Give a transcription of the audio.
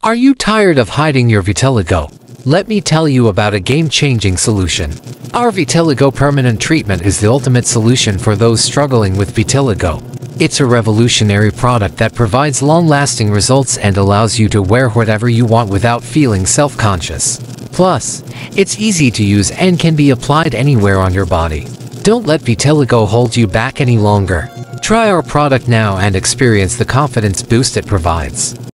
Are you tired of hiding your vitiligo? Let me tell you about a game-changing solution. Our Vitiligo permanent treatment is the ultimate solution for those struggling with vitiligo. It's a revolutionary product that provides long-lasting results and allows you to wear whatever you want without feeling self-conscious. Plus, it's easy to use and can be applied anywhere on your body. Don't let vitiligo hold you back any longer. Try our product now and experience the confidence boost it provides.